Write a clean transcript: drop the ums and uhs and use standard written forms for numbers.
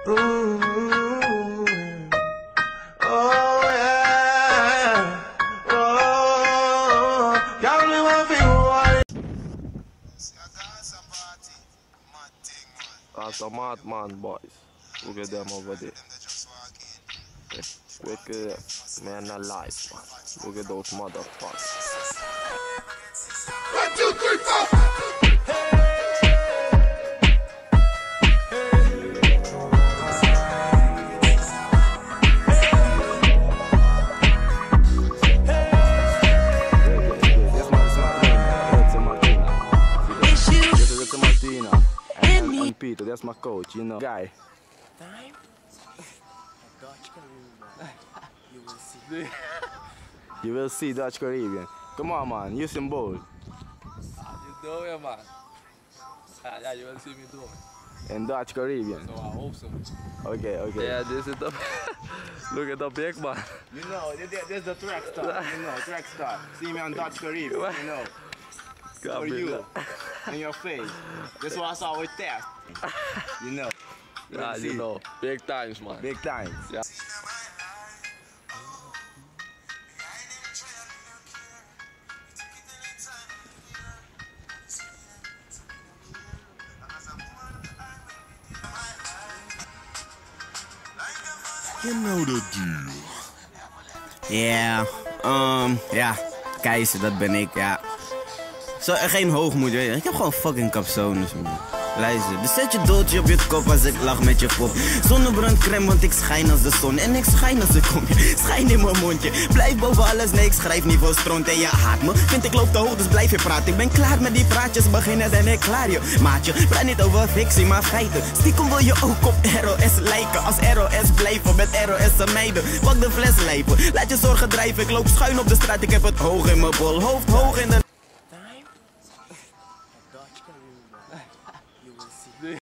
Oh yeah. Oh, can't live my feel. That's a madman, boys. Look at them over there. Quick, man, alive, man. Look at those motherfuckers. 1, 2, 3, 4. And Peter, that's my coach, you know. Guy. Time? Dutch Caribbean. You will see. You will see Dutch Caribbean. Come on, man. Use him bold. You do it, man. Yeah, you will see me do it. In Dutch Caribbean. So I hope so. Okay. Yeah, this is the... Look at the big man. You know, this is the track star. You know, track star. See me on Dutch Caribbean, you know. For you, in your face. This was our test. You know. Yeah, you know. Big times, man. Big times. Yeah. You know the deal. Ja, Keizer, dat ben ik, ja. Zo, geen hoogmoed, weet je. Ik heb gewoon fucking capsones, man. Luister, dus zet je doodje op je kop als ik lach met je pop. Zonnebrandcrème, want ik schijn als de zon. En ik schijn als ik kom. Schijn in mijn mondje. Blijf boven alles, nee, ik schrijf niet voor stront. En je haat me, vind ik loop te hoog, dus blijf je praten. Ik ben klaar met die praatjes, beginnen en ik klaar je. Maatje, praat niet over fictie, maar feiten. Stiekem wil je ook op ROS lijken. Als ROS blijven, met ROS meiden. Pak de fles lijpen, laat je zorgen drijven. Ik loop schuin op de straat, ik heb het hoog in mijn bol. Hoofd hoog in de... Time? Dutch Caribbean. You will see.